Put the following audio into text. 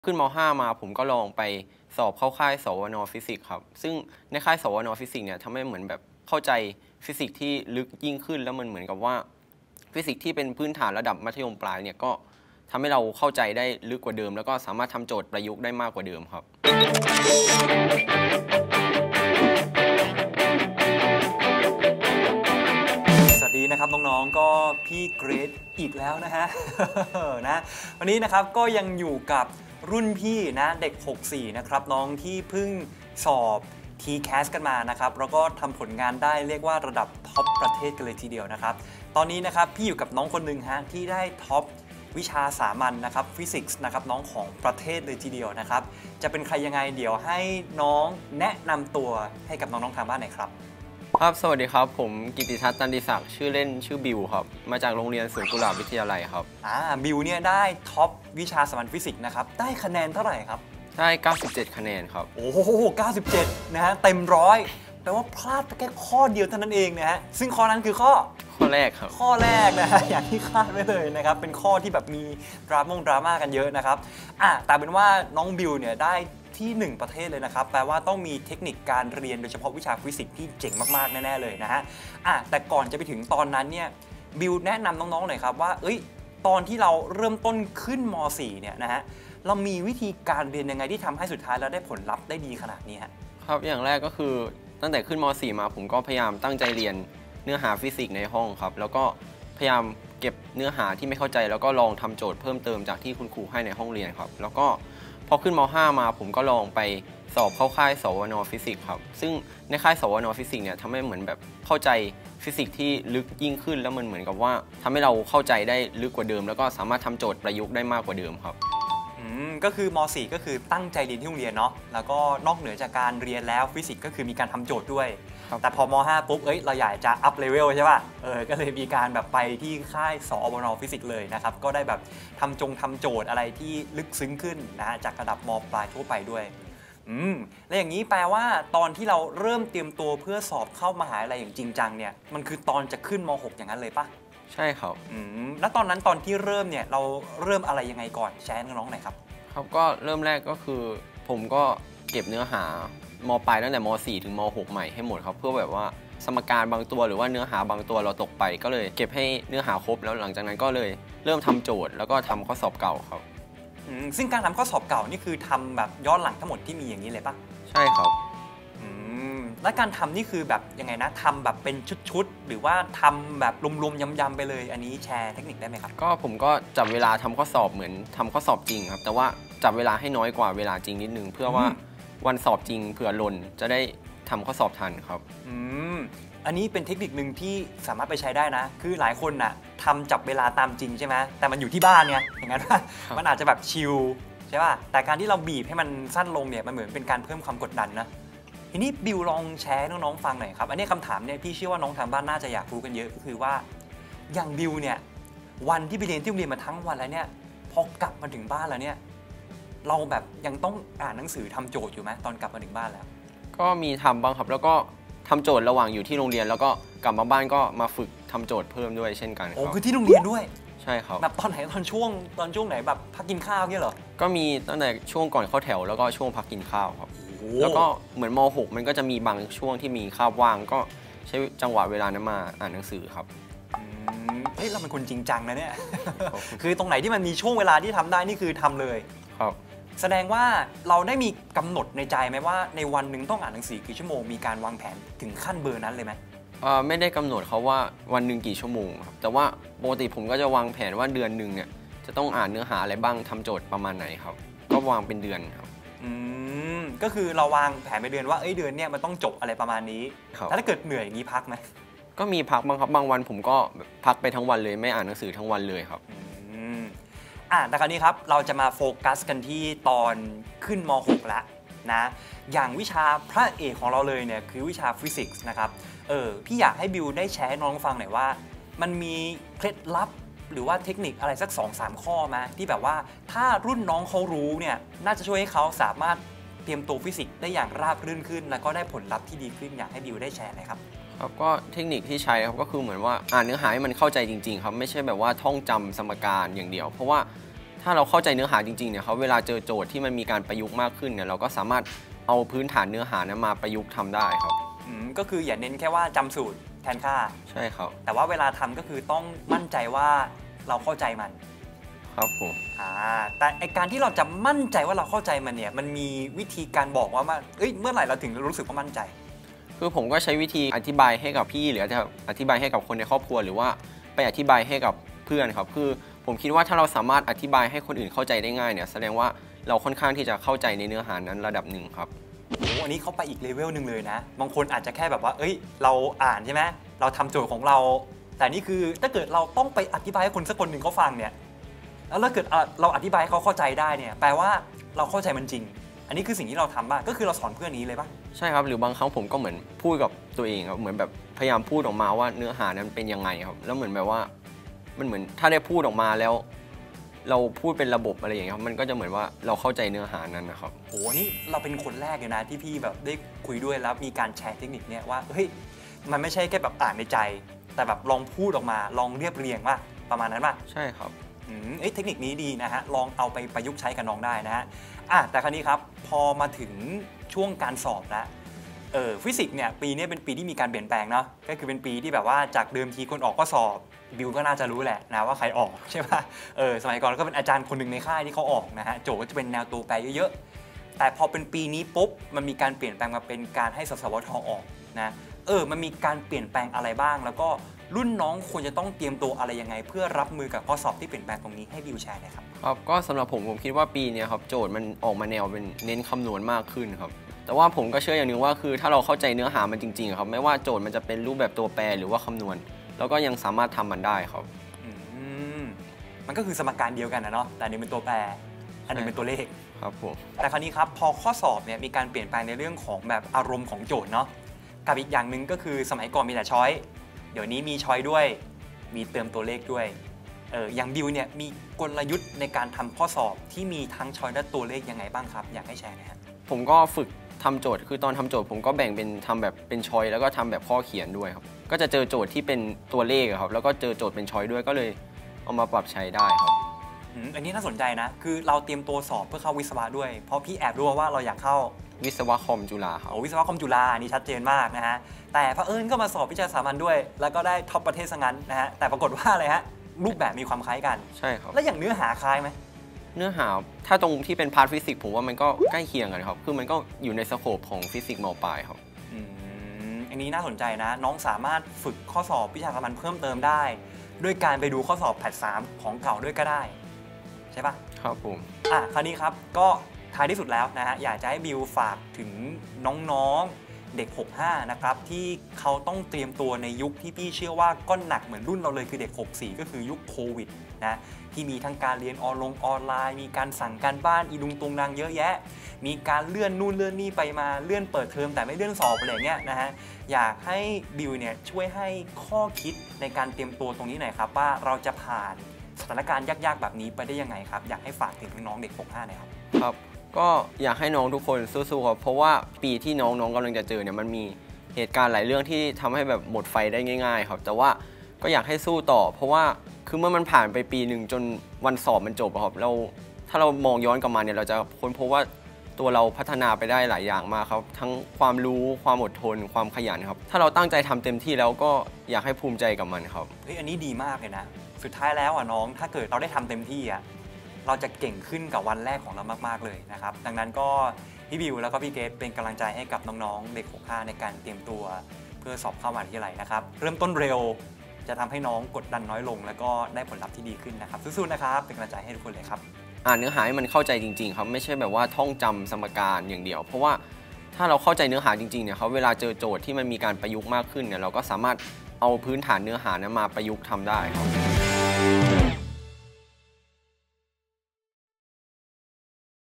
ขึ้นม.5 มาผมก็ลองไปสอบเข้าค่ายสวนฟิสิกส์ครับซึ่งในค่ายสวนฟิสิกส์เนี่ยทำให้เหมือนแบบเข้าใจฟิสิกส์ที่ลึกยิ่งขึ้นแล้วมันเหมือนกับว่าฟิสิกส์ที่เป็นพื้นฐานระดับมัธยมปลายเนี่ยก็ทำให้เราเข้าใจได้ลึกกว่าเดิมแล้วก็สามารถทำโจทย์ประยุกต์ได้มากกว่าเดิมครับสวัสดีนะครับน้องๆก็พี่เกรดอีกแล้วนะฮะ นะวันนี้นะครับก็ยังอยู่กับรุ่นพี่นะเด็ก64นะครับน้องที่เพิ่งสอบ TCAS กันมานะครับแล้วก็ทำผลงานได้เรียกว่าระดับท็อปประเทศกันเลยทีเดียวนะครับตอนนี้นะครับพี่อยู่กับน้องคนหนึ่งฮะที่ได้ท็อปวิชาสามัญนะครับฟิสิกส์นะครับน้องของประเทศเลยทีเดียวนะครับจะเป็นใครยังไงเดี๋ยวให้น้องแนะนำตัวให้กับน้องๆทางบ้านหน่อยครับครับสวัสดีครับผมกิติทัศน์ตันติศักดิ์ชื่อเล่นชื่อบิวครับมาจากโรงเรียนสวนกุหลาบวิทยาลัยครับบิวเนี่ยได้ท็อปวิชาสามัญฟิสิกส์นะครับได้คะแนนเท่าไหร่ครับได้97คะแนนครับโอ้โห97นะฮะเต็มร้อยแปลว่าพลาดไปแค่ข้อเดียวเท่านั้นเองนะฮะซึ่งข้อนั้นคือข้อแรกครับข้อแรกนะฮะอย่างที่คาดไว้เลยนะครับเป็นข้อที่แบบมีดราม่ากันเยอะนะครับแต่เป็นว่าน้องบิวเนี่ยได้ที่1ประเทศเลยนะครับแปลว่าต้องมีเทคนิคการเรียนโดยเฉพาะวิชาฟิสิกส์ที่เจ๋งมากๆแน่ๆเลยนะฮะแต่ก่อนจะไปถึงตอนนั้นเนี่ยบิวแนะนำน้องๆหน่อยครับว่าตอนที่เราเริ่มต้นขึ้นม.4 เนี่ยนะฮะเรามีวิธีการเรียนยังไงที่ทำให้สุดท้ายเราได้ผลลัพธ์ได้ดีขนาดนี้ครับอย่างแรกก็คือตั้งแต่ขึ้นม.4 มาผมก็พยายามตั้งใจเรียนเนื้อหาฟิสิกส์ในห้องครับแล้วก็พยายามเก็บเนื้อหาที่ไม่เข้าใจแล้วก็ลองทำโจทย์เพิ่มเติมจากที่คุณครูให้ในห้องเรียนครับแล้วก็พอขึ้นม.5 มาผมก็ลองไปสอบเข้าค่ายสวนฟิสิกส์ครับซึ่งในค่ายสวนฟิสิกส์เนี่ยทำให้เหมือนแบบเข้าใจฟิสิกส์ที่ลึกยิ่งขึ้นแล้วมันเหมือนกับว่าทำให้เราเข้าใจได้ลึกกว่าเดิมแล้วก็สามารถทำโจทย์ประยุกต์ได้มากกว่าเดิมครับก็คือม.4 ก็คือตั้งใจเรียนที่โรงเรียนเนาะแล้วก็นอกเหนือจากการเรียนแล้วฟิสิกส์ก็คือมีการทำโจทย์ด้วยแต่พอม.5 ปุ๊บเราอยากจะอัพเลเวลใช่ป่ะก็เลยมีการแบบไปที่ค่ายสวนฟิสิกส์เลยนะครับก็ได้แบบทำโจทย์อะไรที่ลึกซึ้งขึ้นนะฮะจากระดับม.ปลายทั่วไปด้วยแล้วอย่างนี้แปลว่าตอนที่เราเริ่มเตรียมตัวเพื่อสอบเข้ามหาวิทยาลัยอย่างจริงจังเนี่ยมันคือตอนจะขึ้นม.6 อย่างนั้นเลยป่ะใช่ครับแล้วตอนนั้นตอนที่เริ่มเนี่ยเราเริ่มอะไรยังไงก่อนแชร์น้องๆหน่อยครับครับก็เริ่มแรกก็คือผมก็เก็บเนื้อหามปลายตั้งแต่ม.4 ถึงม.6 ใหม่ให้หมดครับเพื่อแบบว่าสมการบางตัวหรือว่าเนื้อหาบางตัวเราตกไปก็เลยเก็บให้เนื้อหาครบแล้วหลังจากนั้นก็เลยเริ่มทำโจทย์แล้วก็ทำข้อสอบเก่าครับซึ่งการทำข้อสอบเก่านี่คือทำแบบย้อนหลังทั้งหมดที่มีอย่างนี้เลยปะใช่ครับและการทำนี่คือแบบยังไงนะทำแบบเป็นชุดๆหรือว่าทำแบบรวมๆยำๆไปเลยอันนี้แชร์เทคนิคได้ไหมครับก็ผมก็จับเวลาทำข้อสอบเหมือนทำข้อสอบจริงครับแต่ว่าจับเวลาให้น้อยกว่าเวลาจริงนิดนึงเพื่อว่าวันสอบจริงเผื่อหล่นจะได้ทำข้อสอบทันครับอันนี้เป็นเทคนิคหนึ่งที่สามารถไปใช้ได้นะคือหลายคนน่ะทำจับเวลาตามจริงใช่ไหมแต่มันอยู่ที่บ้านไงอย่างนั้นมันอาจจะแบบชิลใช่ป่ะแต่การที่เราบีบให้มันสั้นลงเนี่ยมันเหมือนเป็นการเพิ่มความกดดันนะทีนี้บิวลองแชร์น้องๆฟังหน่อยครับอันนี้คำถามเนี่ยพี่เชื่อว่าน้องทางบ้านน่าจะอยากรู้กันเยอะก็คือว่าอย่างบิวเนี่ยวันที่ไปเรียนที่โรงเรียนมาทั้งวันแล้วเนี่ยพอกลับมาถึงบ้านแล้วเนี่ยเราแบบยังต้องอ่านหนังสือทำโจทย์อยู่ไหมตอนกลับมาถึงบ้านแล้วก็มีทำบ้างครับแล้วก็ทำโจทย์ระหว่างอยู่ที่โรงเรียนแล้วก็กลับมาบ้านก็มาฝึกทำโจทย์เพิ่มด้วยเช่นกันครับคือที่โรงเรียนด้วยใช่ครับแบบตอนไหนตอนช่วงไหนแบบพักกินข้าวเนี่ยเหรอก็มีตั้งแต่ช่วงก่อนเข้าแถวแล้วก็ช่วงพักกินข้าวครับแล้วก็เหมือนม.6 มันก็จะมีบางช่วงที่มีคาบว่างก็ใช้จังหวะเวลานั้นมาอ่านหนังสือครับเราเป็นคนจริงจังนะเนี่ย คือตรงไหนที่มันมีช่วงเวลาที่ทำได้นี่คือทำเลยครับแสดงว่าเราได้มีกำหนดในใจไหมว่าในวันหนึ่งต้องอ่านหนังสือกี่ชั่วโมงมีการวางแผนถึงขั้นเบอร์นั้นเลยไหมไม่ได้กำหนดเขาว่าวันหนึ่งกี่ชั่วโมงครับแต่ว่าปกติผมก็จะวางแผนว่าเดือนหนึ่งเนี่ยจะต้องอ่านเนื้อหาอะไรบ้างทำโจทย์ประมาณไหนครับก็วางเป็นเดือนครับก็คือเราวางแผนไปเดือนว่าเดือนเนี่ยมันต้องจบอะไรประมาณนี้แล้วถ้าเกิดเหนื่อยอย่างนี้พักไหมก็มีพักบ้างครับบางวันผมก็พักไปทั้งวันเลยไม่อ่านหนังสือทั้งวันเลยครับแต่คราวนี้ครับเราจะมาโฟกัสกันที่ตอนขึ้นม.6 แล้วนะอย่างวิชาพระเอกของเราเลยเนี่ยคือวิชาฟิสิกส์นะครับพี่อยากให้บิวได้แชร์ให้น้องฟังหน่อยว่ามันมีเคล็ดลับหรือว่าเทคนิคอะไรสัก 2-3 ข้อมาที่แบบว่าถ้ารุ่นน้องเขารู้เนี่ยน่าจะช่วยให้เขาสามารถเตรียมตัวฟิสิกส์ได้อย่างราบรื่นขึ้นแล้วก็ได้ผลลัพธ์ที่ดีขึ้นอยากให้บิวได้แชร์หน่อยครับครับก็เทคนิคที่ใช้ครับก็คือเหมือนว่าอ่านเนื้อหาให้มันเข้าใจจริงๆครับไม่ใช่แบบว่าท่องจำสมการอย่างเดียวเพราะว่าถ้าเราเข้าใจเนื้อหาจริงๆเนี่ยเขาเวลาเจอโจทย์ที่มันมีการประยุกต์มากขึ้นเนี่ยเราก็สามารถเอาพื้นฐานเนื้อหานั้นมาประยุกต์ทำได้ครับก็คืออย่าเน้นแค่ว่าจำสูตรแทนค่าใช่ครับแต่ว่าเวลาทำก็คือต้องมั่นใจว่าเราเข้าใจมันครับผมแต่ไอการที่เราจะมั่นใจว่าเราเข้าใจมันเนี่ยมันมีวิธีการบอกว่าเมื่อไหร่เราถึงรู้สึกว่ามั่นใจคือผมก็ใช้วิธีอธิบายให้กับพี่หรือจะอธิบายให้กับคนในครอบครัวหรือว่าไปอธิบายให้กับเพื่อนครับคือผมคิดว่าถ้าเราสามารถอธิบายให้คนอื่นเข้าใจได้ง่ายเนี่ยแสดงว่าเราค่อนข้างที่จะเข้าใจในเนื้อหานั้นระดับหนึ่งครับอันนี้เขาไปอีกเลเวลหนึ่งเลยนะบางคนอาจจะแค่แบบว่าเราอ่านใช่ไหมเราทำโจทย์ของเราแต่นี่คือถ้าเกิดเราต้องไปอธิบายให้คนสักคนหนึ่งเขาฟังเนี่ยแล้วถ้าเกิดเราอธิบายให้เขาเข้าใจได้เนี่ยแปลว่าเราเข้าใจมันจริงอันนี้คือสิ่งที่เราทำบ้างก็คือเราสอนเพื่อนนี้เลยป่ะใช่ครับหรือบางครั้งผมก็เหมือนพูดกับตัวเองครับเหมือนแบบพยายามพูดออกมาว่าเนื้อหานั้นเป็นยังไงครับแล้วเหมือนแบบว่ามันเหมือนถ้าได้พูดออกมาแล้วเราพูดเป็นระบบอะไรอย่างเงี้ยครับมันก็จะเหมือนว่าเราเข้าใจเนื้อหานั้นนะครับนี่เราเป็นคนแรกเลยนะที่พี่แบบได้คุยด้วยแล้วมีการแชร์เทคนิคเนี่ยว่ามันไม่ใช่แค่แบบอ่านในใจแต่แบบลองพูดออกมาลองเรียบเรียงว่าประมาณนั้นป่ะใช่ครับเทคนิคนี้ดีนะฮะลองเอาไปประยุกต์ใช้กับน้องได้นะฮะแต่คราวนี้ครับพอมาถึงช่วงการสอบแล้วฟิสิกส์เนี่ยปีนี้เป็นปีที่มีการเปลี่ยนแปลงเนาะก็คือเป็นปีที่แบบว่าจากเดิมทีคนออกก็สอบบิวก็น่าจะรู้แหละนะว่าใครออกใช่ป่ะสมัยก่อนก็เป็นอาจารย์คนหนึ่งในค่ายที่เขาออกนะฮะโจทย์ก็จะเป็นแนวตัวแปรเยอะๆแต่พอเป็นปีนี้ปุ๊บมันมีการเปลี่ยนแปลงมาเป็นการให้สสวทออกนะมันมีการเปลี่ยนแปลงอะไรบ้างแล้วก็รุ่นน้องควรจะต้องเตรียมตัวอะไรยังไงเพื่อรับมือกับข้อสอบที่เปลี่ยนแปลงตรงนี้ให้บิวแชร์นะครับครับก็สำหรับผมคิดว่าปีนี้ครับโจทย์มันออกมาแนวเป็นเน้นคำนวณมากขึ้นครับแต่ว่าผมก็เชื่ออย่างหนึ่งว่าคือถ้าเราเข้าใจเนื้อหามันจริงๆครับไม่ว่าโจทย์มันจะเป็นรูปแบบตัวแปรหรือว่าคำนวณเราก็ยังสามารถทำมันได้ครับมันก็คือสมการเดียวกันนะเนาะแต่อันนึงเป็นตัวแปรอันนึงเป็นตัวเลขครับผมแต่คราวนี้ครับพอข้อสอบเนี่ยมีการเปลี่ยนแปลงในเรื่องของแบบอารมณ์ของโจทย์เนาะกับอีกอย่างหนึ่งก็คือสมัยก่อนมีแต่ช้อยเดี๋ยวนี้มีช้อยด้วยมีเติมตัวเลขด้วยอย่างบิวเนี่ยมีกลยุทธ์ในการทำข้อสอบที่มีทั้งช้อยและตัวเลขยังไงบ้างครับอยากให้แชร์นะครับผมก็ฝึกทำโจทย์คือตอนทำโจทย์ผมก็แบ่งเป็นทำแบบเป็นช้อยแล้วก็ทำแบบข้อเขียนด้วยครับก็จะเจอโจทย์ที่เป็นตัวเลขครับแล้วก็เจอโจทย์เป็นช้อยด้วยก็เลยเอามาปรับใช้ได้ครับอันนี้น่าสนใจนะคือเราเตรียมตัวสอบเพื่อเข้าวิศวะด้วยเพราะพี่แอบรู้ว่าเราอยากเข้าวิศวะคอมจุฬาครับวิศวะคอมจุฬานี่ชัดเจนมากนะฮะแต่เผอิญก็มาสอบวิชาสามัญด้วยแล้วก็ได้ท็อปประเทศซะงั้นนะฮะแต่ปรากฏว่าอะไรฮะรูปแบบมีความคล้ายกันใช่ครับแล้วอย่างเนื้อหาคล้ายไหมเนื้อหาถ้าตรงที่เป็นพาร์ทฟิสิกส์ผมว่ามันก็ใกล้เคียงกันครับคือมันก็อยู่ในสโคปของฟิสิกส์ม.ปลายครับอันนี้น่าสนใจนะน้องสามารถฝึกข้อสอบวิชาสามัญเพิ่มเติมได้ด้วยการไปดูข้อสอบแพท3ของเก่าด้วยก็ได้ใช่ปะครับผมคราวนี้ครับก็ท้ายที่สุดแล้วนะฮะอยากจะให้บิวฝากถึงน้องๆเด็ก65นะครับที่เขาต้องเตรียมตัวในยุคที่พี่เชื่อว่าก็หนักเหมือนรุ่นเราเลยคือเด็ก64ก็คือยุคโควิดนะที่มีทั้งการเรียนออนไลน์มีการสั่งการบ้านอีลุงตุงนางเยอะแยะมีการเลื่อนนู่นเลื่อนนี่ไปมาเลื่อนเปิดเทอมแต่ไม่เลื่อนสอบอะไรเงี้ยนะฮะอยากให้บิวเนี่ยช่วยให้ข้อคิดในการเตรียมตัวตรงนี้หน่อยครับว่าเราจะผ่านสถานการณ์ยากๆแบบนี้ไปได้ยังไงครับอยากให้ฝากถึงน้องเด็ก65หน่อยครับครับก็อยากให้น้องทุกคนสู้ๆครับเพราะว่าปีที่น้องกำลังจะเจอเนี่ยมันมีเหตุการณ์หลายเรื่องที่ทำให้แบบหมดไฟได้ง่ายๆครับแต่ว่าก็อยากให้สู้ต่อเพราะว่าคือเมื่อมันผ่านไปปีหนึ่งจนวันสอบมันจบครับถ้าเรามองย้อนกลับมาเนี่ยเราจะค้นพบว่าตัวเราพัฒนาไปได้หลายอย่างมากครับทั้งความรู้ความอดทนความขยันครับถ้าเราตั้งใจทำเต็มที่แล้วก็อยากให้ภูมิใจกับมันครับอันนี้ดีมากเลยนะสุดท้ายแล้วน้องถ้าเกิดเราได้ทำเต็มที่เราจะเก่งขึ้นกับวันแรกของเรามากๆเลยนะครับดังนั้นก็พี่บิวแล้วก็พี่เกรซเป็นกำลังใจให้กับน้องๆเด็ก65ในการเตรียมตัวเพื่อสอบเข้ามหาวิทยาลัยนะครับเริ่มต้นเร็วจะทำให้น้องกดดันน้อยลงแล้วก็ได้ผลลัพธ์ที่ดีขึ้นนะครับสู้ๆนะครับเป็นกำลังใจให้ทุกคนเลยครับอ่านเนื้อหาให้มันเข้าใจจริงๆครับไม่ใช่แบบว่าท่องจำสมการอย่างเดียวเพราะว่าถ้าเราเข้าใจเนื้อหาจริงๆเนี่ยครับเวลาเจอโจทย์ที่มันมีการประยุกต์มากขึ้นเนี่ยเราก็สามารถเอาพื้นฐานเนื้อหานั้นมาประยุกต์ทำได้ครับ